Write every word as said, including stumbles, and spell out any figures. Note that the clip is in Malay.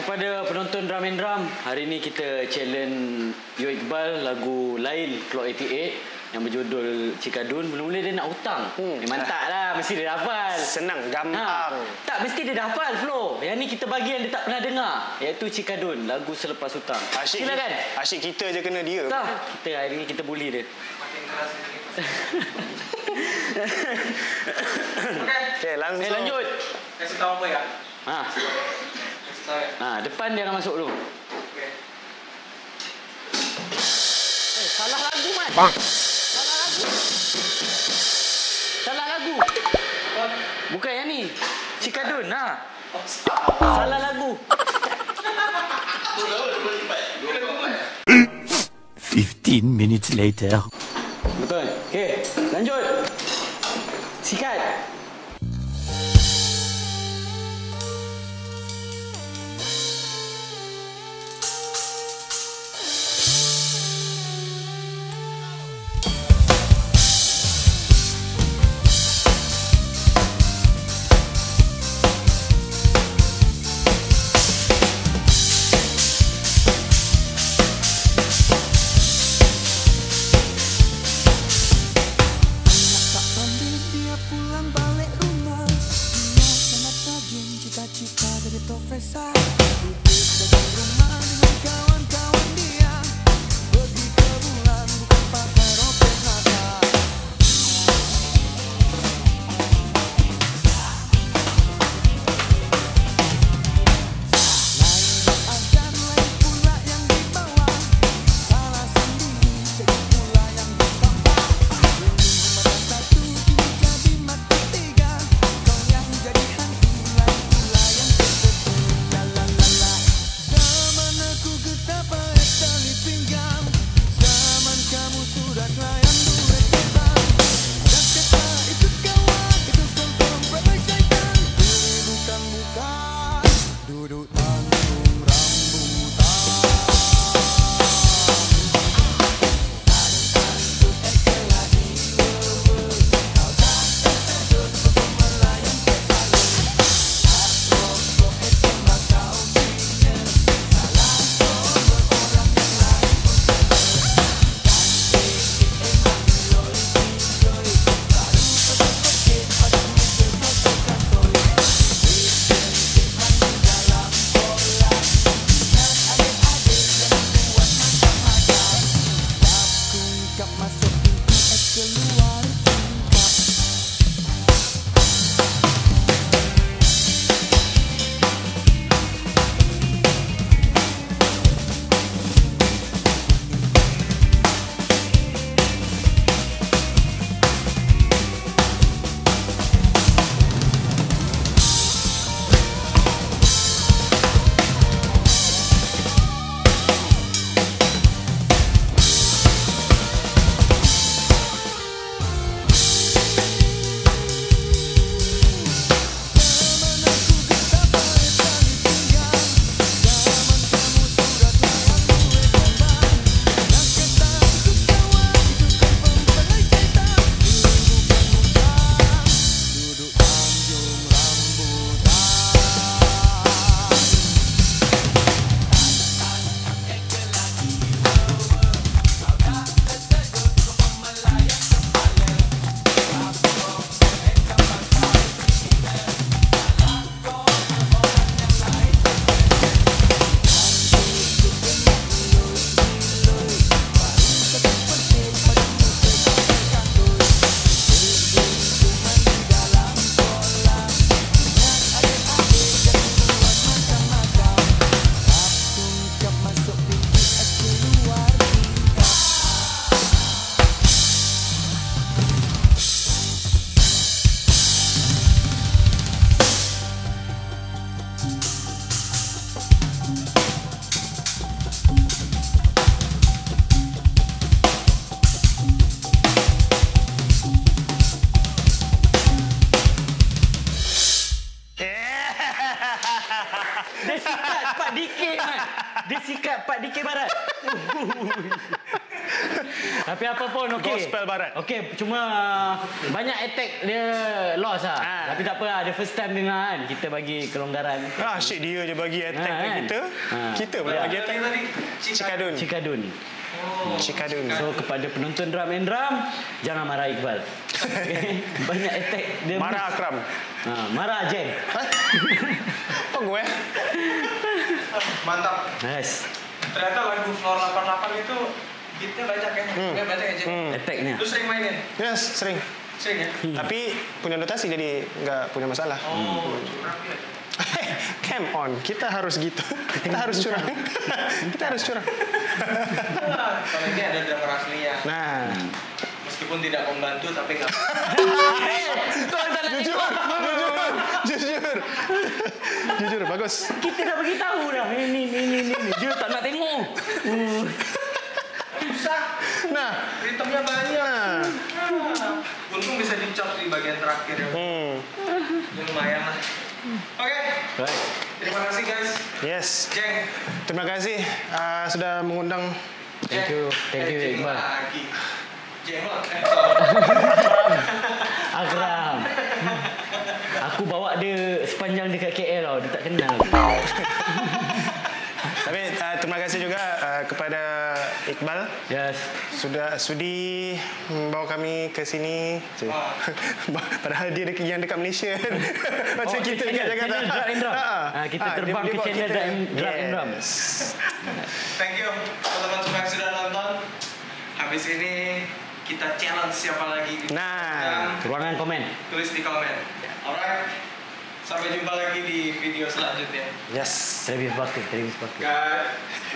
kepada penonton Drum and Drum. Hari ni kita challenge Yo Iqbal lagu lain Clock lapan lapan yang berjudul Cikadun. Mula-mula dia nak hutang. Hmm. Eh, mantap lah, mesti dia hafal. Senang, gampang. Ha. Tak, mesti dia dah hafal flow. Yang ni kita bagi yang dia tak pernah dengar, iaitu Cikadun, lagu selepas hutang. Asyik, silakan. Asyik kita je kena dia. Tak, kita hari ni kita bully dia. Makin keras ni. Okey, okay, langsung. Eh, lanjut. Kasih tahu apa ya? Ha. Kasih tahu ya. Ha, depan dia akan masuk dulu. Okey. Eh, salah lagu, Man. Bang. Salah lagu. Salah lagu. Apa? Bukan yang ni. Cikadun, ha. Salah lagu. Fifteen minutes later. Betul. Okey, lanjut. Sikat. Dia sikat empat D K, Man. Dia sikat empat D K barat. Tapi apa pun okey. Gospel Barat. Okey, cuma banyak attack dia loss lah. Ha. Tapi tak apa lah, dia first time dengar kan. Kita bagi kelonggaran. Ah, asyik dia je bagi attack Ha, ha, kan? kita. Ha. Kita pula Ya. bagi Tadi attack. tadi Cikadun. Cikadun. Oh. Cikadun. So kepada penonton drum and drum, jangan marah Iqbal. Okay? Banyak attack dia. Marah Akram. Ha, marah Jen. Oh gue. Mantap. Yes. Ternyata lagu Floor delapan puluh delapan itu beatnya banyak ya. Hmm. Beatnya banyak ya, Jeng. Hmm. Attacknya. Lu sering mainin? Yes, sering. Sering ya? Tapi punya notasi jadi nggak punya masalah. Oh, curang ya. Come on, kita harus gitu. Kita harus curang. Kita harus curang. Nah, kalau ini ada drummer aslinya. Nah, Meskipun tidak membantu tapi nggak. jujur, jujur, jujur, jujur, bagus. Kita dah bagi tahu dah. Ini, ini, ini, ini. Dia tak nak tengok. Uh. Susah. Nah, Ritmenya banyak. nah, Nah, untung bisa dicop di bagian terakhir ya. hmm, Ya, lumayan lah. Oke. Right. Terima kasih guys. yes. Jeng. Terima kasih uh, sudah mengundang. Thank you. Thank you, Eh, Jeng Iqbal. lagi. Jeng lah. Eh, sorry. Akram. Aku bawa dia sepanjang dekat K L tau. Dia tak kenal. Tapi uh, terima kasih juga uh, kepada Iqbal Yes. sudah sudi membawa kami ke sini. Cik. Wah. Padahal dia dekat, yang dekat Malaysia. Macam Oh, kita channel- dekat Jakarta. channel Drag and Drum. Ah, Ah, kita ah, terbang dia- ke dia bawa channel kita- Drag and- Drag and Drum. Yes. Thank you teman-teman semua yang sudah nonton. Habis ini kita challenge siapa lagi di Nah. Ruangan komen. tulis di komen. Alright. Sampai jumpa lagi di video selanjutnya. Yes. Televis bakti. Televis bakti. Got